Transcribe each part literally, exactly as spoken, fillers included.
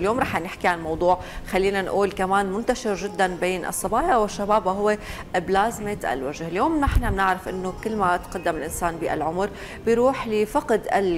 اليوم رح نحكي عن موضوع خلينا نقول كمان منتشر جدا بين الصبايا والشباب، وهو بلازمة الوجه. اليوم نحن بنعرف انه كل ما تقدم الانسان بالعمر بيروح لفقد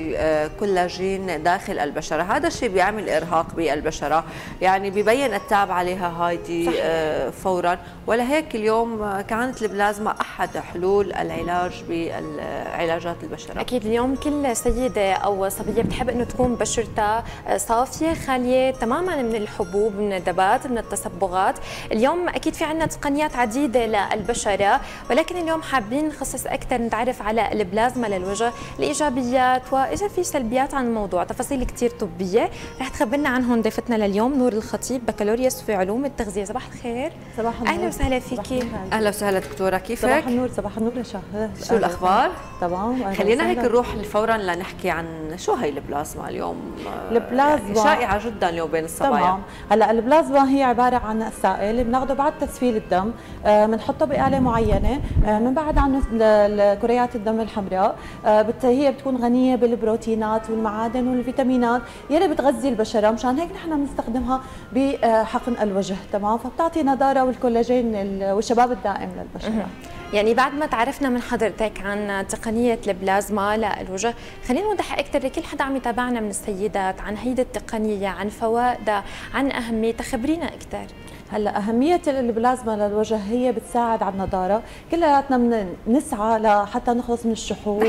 الكولاجين داخل البشرة، هذا الشيء بيعمل ارهاق بالبشرة، يعني ببين التعب عليها هايدي صحيح. فورا، ولهيك اليوم كانت البلازما احد حلول العلاج بالعلاجات البشرة. اكيد اليوم كل سيدة او صبية بتحب انه تكون بشرتها صافية خالية تماما من الحبوب، من الندبات، من التصبغات. اليوم اكيد في عندنا تقنيات عديده للبشره، ولكن اليوم حابين نخصص اكثر نتعرف على البلازما للوجه، الايجابيات واذا في سلبيات عن الموضوع، تفاصيل كثير طبيه رح تخبرنا عنهم ضيفتنا لليوم نور الخطيب، بكالوريوس في علوم التغذيه. صباح الخير. صباح النور. اهلا وسهلا فيكي. اهلا وسهلا دكتوره، كيفك؟ صباح النور. صباح النور يا شهد، شو الاخبار؟ تمام. خلينا هيك نروح فورا لنحكي عن شو هي البلازما اليوم. البلازما يعني شائعه جدا اليوم بين الصبايا. تمام. هلا البلازما هي عباره عن سائل بناخده بعد تسفيل الدم، بنحطه بآلة معينه، بنبعد عنه كريات الدم الحمراء، هي بتكون غنيه بالبروتينات والمعادن والفيتامينات يلي بتغذي البشره، مشان هيك نحن بنستخدمها بحقن الوجه. تمام. فبتعطي نضاره والكولاجين والشباب الدائم للبشره. يعني بعد ما تعرفنا من حضرتك عن تقنية البلازما للوجه، خلينا نوضح أكثر لكل حدا عم يتابعنا من السيدات عن هيدي التقنية، عن فوائدها، عن أهميتها، خبرينا أكثر. هلا أهمية البلازما للوجه هي بتساعد على النضارة، كلياتنا بنسعى لحتى نخلص من الشحوب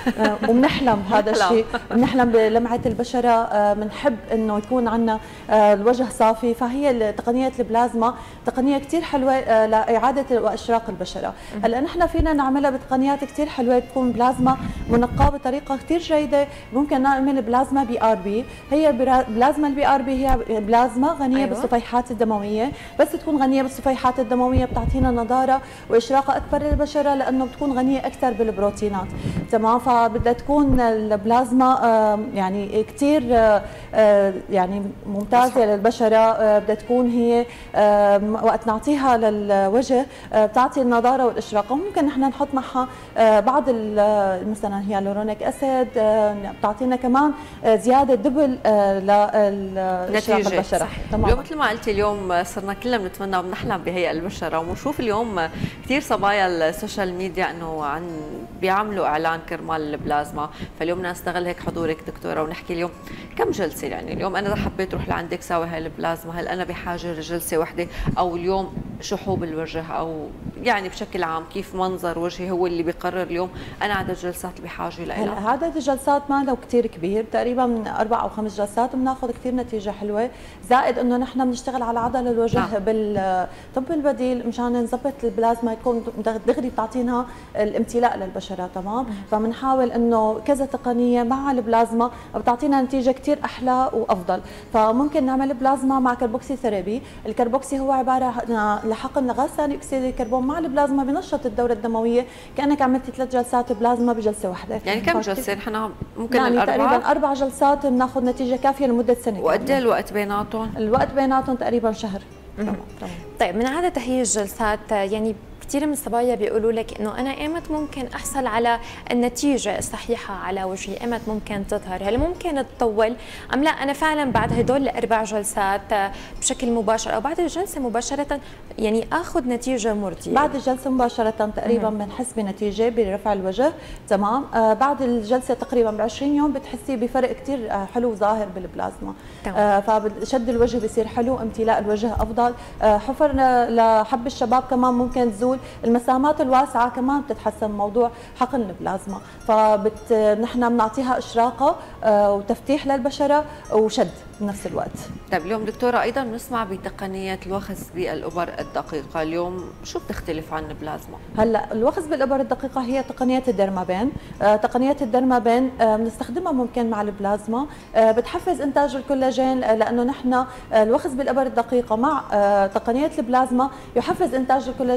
وبنحلم هذا الشيء، بنحلم بلمعة البشرة، بنحب إنه يكون عندنا الوجه صافي، فهي تقنية البلازما تقنية كثير حلوة لإعادة وإشراق البشرة. هلا نحن فينا نعملها بتقنيات كثير حلوة، بتكون بلازما منقاة بطريقة كثير جيدة، ممكن نعمل بلازما بي ار بي. هي بلازما البي ار بي هي بلازما غنية أيوة. بالصفيحات الدموية، بس تكون غنيه بالصفيحات الدمويه بتعطينا نضاره واشراقه اكبر للبشره، لانه بتكون غنيه اكثر بالبروتينات. تمام. فبدها تكون البلازما يعني كثير يعني ممتازه للبشره، بدها تكون هي وقت نعطيها للوجه بتعطي النضاره والاشراقه. ممكن نحن نحط معها بعض مثلا هيالورونيك اسيد، بتعطينا كمان زياده دبل لاشراق البشره. تمام. اليوم مثل ما قلتي اليوم صرنا كلنا بنتمنى وبنحلم بهيئة البشرة، وبنشوف اليوم كثير صبايا السوشيال ميديا انه عن بيعملوا اعلان كرمال البلازما، فاليوم بدنا نستغل هيك حضورك دكتوره ونحكي اليوم كم جلسه. يعني اليوم انا اذا حبيت اروح لعندك ساوي هاي البلازما، هل انا بحاجه لجلسه وحده، او اليوم شحوب الوجه، او يعني بشكل عام كيف منظر وجهي هو اللي بيقرر اليوم انا عدد الجلسات اللي بحاجه لها؟ عدد الجلسات ما له كثير كبير، تقريبا من اربع او خمس جلسات بناخذ كثير نتيجه حلوه، زائد انه نحن بنشتغل على عضل الوجه نعم. بالطب البديل مشان نظبط البلازما يكون دغري بتعطينا الامتلاء للبشره. تمام. فبنحاول انه كذا تقنيه مع البلازما بتعطينا نتيجه كثير احلى وافضل. فممكن نعمل بلازما مع كربوكسي ثيرابي. الكربوكسي هو عباره لحقن لغاز ثاني اكسيد الكربون مع البلازما، بنشط الدوره الدمويه كانك عملتي ثلاث جلسات بلازما بجلسه واحده. يعني كم جلسه نحن ممكن؟ يعني الاربعه تقريبا اربع جلسات بناخذ نتيجه كافيه لمده سنه. وقد ايه الوقت بيناتهم؟ الوقت بيناتهم تقريبا شهر. تمام. طيب من عادة هي الجلسات، يعني كثير من الصبايا بيقولوا لك انه انا ايمت ممكن احصل على النتيجه الصحيحه على وجهي، ايمت ممكن تظهر، هل ممكن تطول ام لا انا فعلا بعد هدول الاربع جلسات بشكل مباشر او بعد الجلسه مباشره يعني اخذ نتيجه مرضيه؟ بعد الجلسه مباشره تقريبا بنحس بنتيجه برفع الوجه. تمام. آه بعد الجلسه تقريبا ب عشرين يوم بتحسي بفرق كثير آه حلو ظاهر بالبلازما. آه فشد الوجه بصير حلو، امتلاء الوجه افضل، آه حفر لحب الشباب كمان ممكن تزول، المسامات الواسعه كمان بتتحسن موضوع حقن البلازما. فبت نحن بنعطيها اشراقه آه وتفتيح للبشره وشد بنفس الوقت. طيب اليوم دكتوره ايضا بنسمع بتقنيه الوخز بالابر الدقيقه، اليوم شو بتختلف عن البلازما؟ هلا الوخز بالابر الدقيقه هي تقنيه الديرمابين. آه تقنيه الديرمابين آه بنستخدمها ممكن مع البلازما، آه بتحفز انتاج الكولاجين، آه لانه نحن آه الوخز بالابر الدقيقه مع آه تقنيه البلازما يحفز انتاج الكولاجين بشكل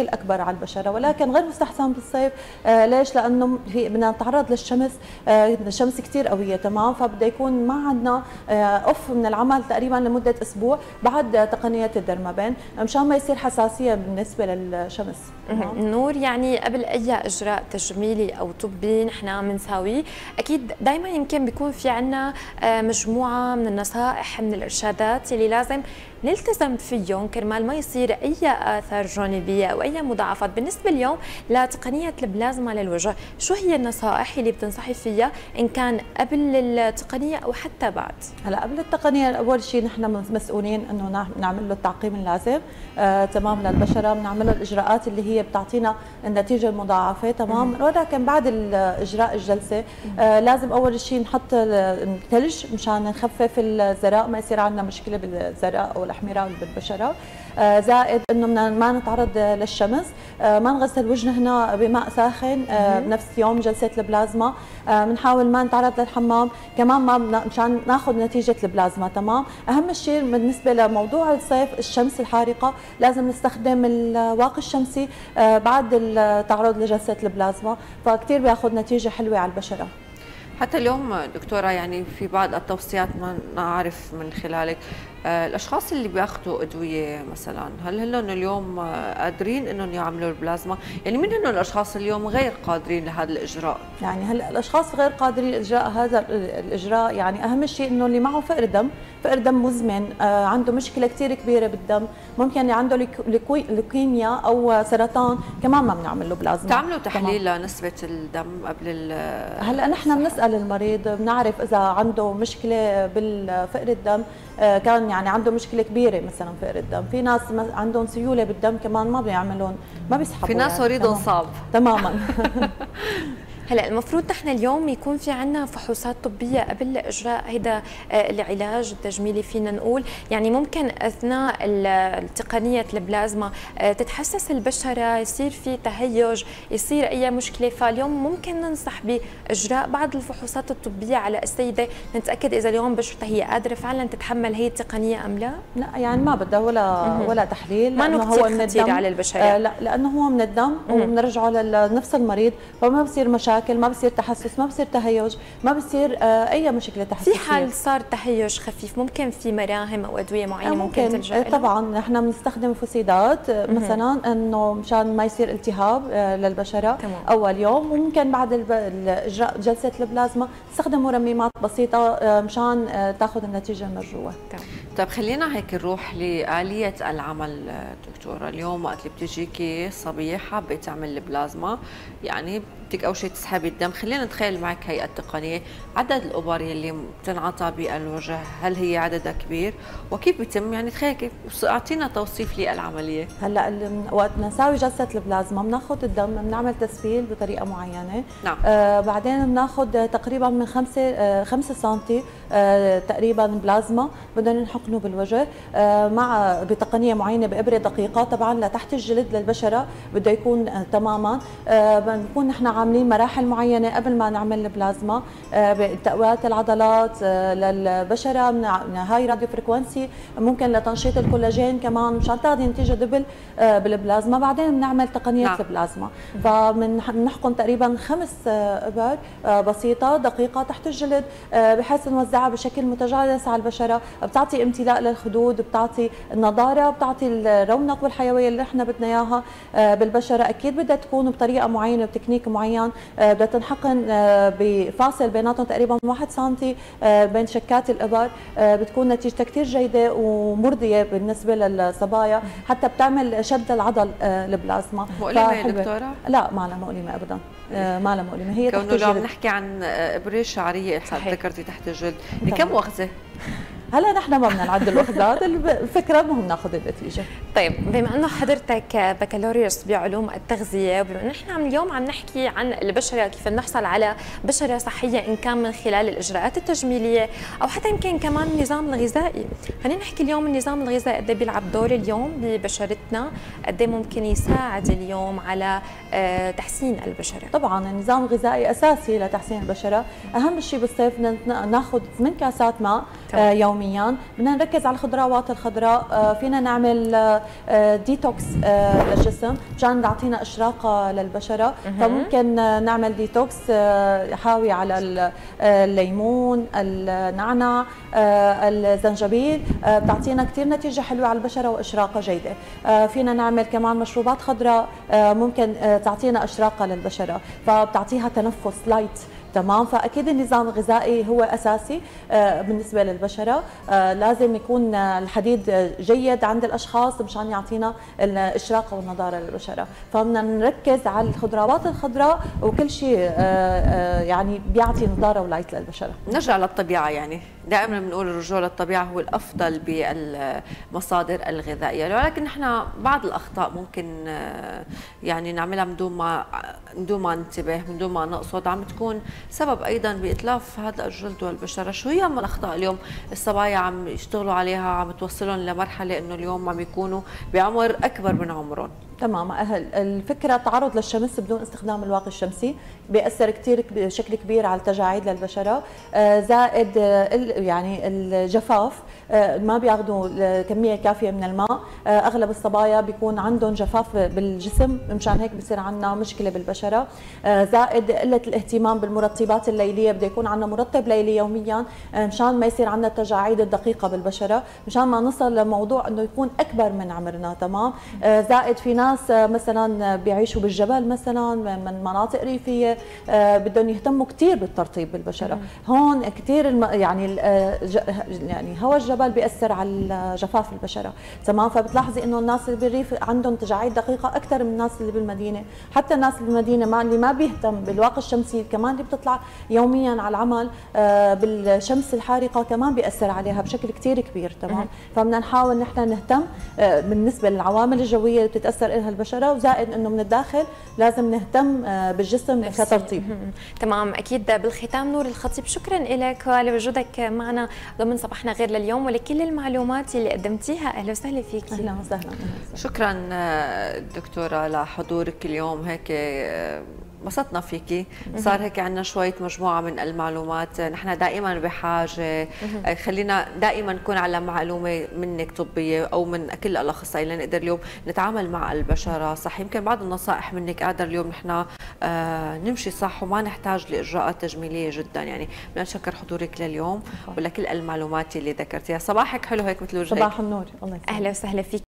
بشكل اكبر على البشره، ولكن غير مستحسن بالصيف. آه ليش؟ لانه في بدنا نتعرض للشمس، آه الشمس كثير قويه تمام، فبده يكون ما عندنا آه اوف من العمل تقريبا لمده اسبوع بعد تقنيه الدرمابين مشان ما يصير حساسيه بالنسبه للشمس. نور، يعني قبل اي اجراء تجميلي او طبي نحن بنساويه اكيد دائما يمكن بيكون في عندنا مجموعه من النصائح من الارشادات اللي لازم نلتزم فيهم كرمال ما يصير اي اثار جانبيه او اي مضاعفات. بالنسبه اليوم لتقنيه البلازما للوجه، شو هي النصائح اللي بتنصحي فيها ان كان قبل التقنيه او حتى بعد؟ هلا قبل التقنيه اول شيء نحن مسؤولين انه نعمل له التعقيم اللازم آه تمام للبشره، بنعمل له الاجراءات اللي هي بتعطينا النتيجه المضاعفه تمام. ولكن بعد اجراء الجلسه آه لازم اول شيء نحط الثلج مشان نخفف الزراء، ما يصير عندنا مشكله بالزراء او الاحمرار بالبشره. آه زائد انه ما نتعرض للشمس، آه ما نغسل وجهنا بماء ساخن آه بنفس يوم جلسه البلازما، بنحاول آه ما نتعرض للحمام كمان ما مشان ناخذ نتيجه البلازما تمام. اهم شيء بالنسبه لموضوع الصيف الشمس الحارقه، لازم نستخدم الواقي الشمسي آه بعد التعرض لجلسه البلازما، فكتير بياخذ نتيجه حلوه على البشره. حتى اليوم دكتورة يعني في بعض التوصيات ما نعرف من خلالك آه الاشخاص اللي بياخذوا ادويه مثلا، هل هلن اليوم آه قادرين انهم يعملوا البلازما؟ يعني من هن الاشخاص اليوم غير قادرين لهذا الاجراء؟ يعني هلا الاشخاص غير قادرين لاجراء هذا الاجراء، يعني اهم شيء انه اللي معه فقر دم، فقر دم مزمن، آه عنده مشكله كثير كبيره بالدم، ممكن اللي عنده لوكيميا او سرطان كمان ما بنعمل له بلازما. تعملوا تحليل لنسبه الدم قبل؟ هلا نحن بنسال المريض، بنعرف اذا عنده مشكله بالفقر الدم، آه كان يعني عنده مشكله كبيره مثلا فقر الدم، في ناس عندهم سيوله بالدم كمان ما بيعملون ما بيسحبوا، في ناس وريدهم يعني صعب تماما. هلا المفروض نحن اليوم يكون في عندنا فحوصات طبيه قبل اجراء هيدا العلاج التجميلي، فينا نقول يعني ممكن اثناء تقنيه البلازما تتحسس البشره، يصير في تهيج، يصير اي مشكله، فاليوم ممكن ننصح باجراء بعض الفحوصات الطبيه على السيده نتاكد اذا اليوم بشرتها هي قادره فعلا تتحمل هي التقنيه ام لا؟ لا يعني ما بدها ولا ولا تحليل، ما انه هو من الدم على البشره. آه لا لانه هو من الدم وبنرجعه لنفس المريض، فما بصير مشاكل، ما بصير تحسس، ما بصير تهيج، ما بصير آه اي مشكله تحسسيه. في حال صار تهيج خفيف ممكن في مراهم او ادويه معينه ممكن, ممكن تلجا لها؟ طبعا نحن بنستخدم فسيدات مثلا انه مشان ما يصير التهاب آه للبشره تمام. اول يوم، وممكن بعد اجراء جلسه البلازما نستخدم مرممات بسيطه آه مشان آه تاخذ النتيجه المرجوه. تمام. طيب خلينا هيك نروح لآلية العمل دكتورة. اليوم وقت اللي بتجيكي صبية حابة تعمل البلازما، يعني بدك أول شيء تسحبي الدم، خلينا نتخيل معك هي التقنية، عدد الإبر اللي بتنعطى بالوجه هل هي عددها كبير؟ وكيف بيتم يعني تخيل كيف، أعطينا توصيف للعملية. هلا وقت نساوي جلسة البلازما بناخذ الدم، بنعمل تسفيل بطريقة معينة. نعم. آه بعدين بناخذ تقريبا من خمسة آه خمسة سنتي آه تقريبا بلازما، بدنا نحقنه بالوجه آه مع بتقنية معينة بإبرة دقيقة طبعا لتحت الجلد للبشرة، بده يكون آه تماما آه بنكون نحن عاملين مراحل معينه قبل ما نعمل البلازما بتقويات العضلات للبشره، من هاي راديو فريكونسي ممكن لتنشيط الكولاجين كمان مشان تاخذي نتيجه دبل بالبلازما. بعدين بنعمل تقنيه نعم. البلازما، فبنحقن تقريبا خمس ابر بسيطه دقيقه تحت الجلد بحيث نوزعها بشكل متجانس على البشره، بتعطي امتلاء للخدود، بتعطي النضاره، بتعطي الرونق والحيويه اللي احنا بدنا اياها بالبشره. اكيد بدها تكون بطريقه معينه بتكنيك معين، بدها تنحقن بفاصل بيناتهم تقريبا واحد سنتي بين شكات الابر، بتكون نتيجتها كثير جيده ومرضيه بالنسبه للصبايا، حتى بتعمل شد العضل البلازما. مؤلمه يا دكتوره؟ لا ما لها مؤلمه ابدا، ما لها مؤلمه، هي تحت الجلد. كونه لو بنحكي عن ابره شعريه ذكرتي تحت الجلد، كم وخزه؟ هلا نحن ما بدنا نعد الوحدات، الفكره المهم ناخذ النتيجه. طيب بما انه حضرتك بكالوريوس بعلوم التغذيه، وبما انه نحن اليوم عم نحكي عن البشره كيف نحصل على بشره صحيه ان كان من خلال الاجراءات التجميليه او حتى يمكن كمان النظام الغذائي، خلينا نحكي اليوم النظام الغذائي قد ايه بيلعب دور اليوم ببشرتنا، قد ايه ممكن يساعد اليوم على تحسين البشره؟ طبعا النظام الغذائي اساسي لتحسين البشره، اهم شيء بالصيف ناخذ ثمان كاسات ماء يوميا يوميا. بدنا نركز على الخضروات الخضراء، فينا نعمل ديتوكس للجسم مشان تعطينا اشراقه للبشره. فممكن نعمل ديتوكس حاوي على الليمون، النعناع، الزنجبيل، بتعطينا كثير نتيجه حلوه على البشره واشراقه جيده. فينا نعمل كمان مشروبات خضراء ممكن تعطينا اشراقه للبشره، فبتعطيها تنفس لايت. تمام. فاكيد النظام الغذائي هو اساسي بالنسبه للبشره. لازم يكون الحديد جيد عند الاشخاص مشان يعطينا الاشراقه والنضاره للبشره. فبدنا نركز على الخضروات الخضراء وكل شيء يعني بيعطي نضاره ولايت للبشره. نرجع للطبيعه، يعني دائما بنقول الرجوع للطبيعه هو الافضل بالمصادر الغذائيه، ولكن نحن بعض الاخطاء ممكن يعني نعملها من دون ما من دون ما ننتبه، من دون ما نقصد، عم تكون سبب ايضا باتلاف هذا الجلد والبشره. شو هي من الاخطاء اليوم الصبايا عم يشتغلوا عليها، عم توصلهم لمرحله انه اليوم عم يكونوا بعمر اكبر من عمرهم؟ تمام. الفكره التعرض للشمس بدون استخدام الواقي الشمسي بيأثر كثير بشكل كبير على التجاعيد للبشره، زائد يعني الجفاف، ما بياخذوا كميه كافيه من الماء. اغلب الصبايا بيكون عندهم جفاف بالجسم، مشان هيك بصير عندنا مشكله بالبشره. زائد قله الاهتمام بالمرطبات الليليه، بده يكون عندنا مرطب ليلي يوميا مشان ما يصير عندنا التجاعيد الدقيقه بالبشره، مشان ما نصل لموضوع انه يكون اكبر من عمرنا. تمام. زائد في ناس مثلا بيعيشوا بالجبل مثلا من مناطق ريفيه، بدهم يهتموا كثير بالترطيب بالبشره. هون كثير الم... يعني يعني هوا الجبل بيأثر على جفاف البشره. تمام. فبتلاحظي انه الناس اللي بالريف عندهم تجاعيد دقيقه اكثر من الناس اللي بالمدينه. حتى الناس اللي بالمدينه ما اللي ما بيهتم بالواقي الشمسي كمان اللي بتطلع يوميا على العمل بالشمس الحارقه كمان بيأثر عليها بشكل كثير كبير. تمام. فبدنا نحاول نحن نهتم بالنسبه للعوامل الجويه اللي بتتاثر لها البشره، وزائد انه من الداخل لازم نهتم بالجسم كترطيب. تمام. اكيد. بالختام نور الخطيب، شكرا لك لوجودك معنا ضمن صباحنا غير لليوم ولكل المعلومات اللي قدمتيها. اهلا وسهلا فيك. اهلا وسهلا. شكرا دكتوره لحضورك اليوم، هيك انبسطنا فيكي. صار هيك عندنا شويه مجموعه من المعلومات، نحن دائما بحاجه، خلينا دائما نكون على معلومه منك طبيه او من كل الاخصائيين لنقدر اليوم نتعامل مع البشره صح. يمكن بعض النصائح منك قادر اليوم نحن آه نمشي صح وما نحتاج لاجراءات تجميليه جدا. يعني بدنا نشكر حضورك لليوم ولكل المعلومات اللي ذكرتيها. صباحك حلو هيك مثل وجهك. صباح النور. الله يسلمك. اهلا وسهلا فيك.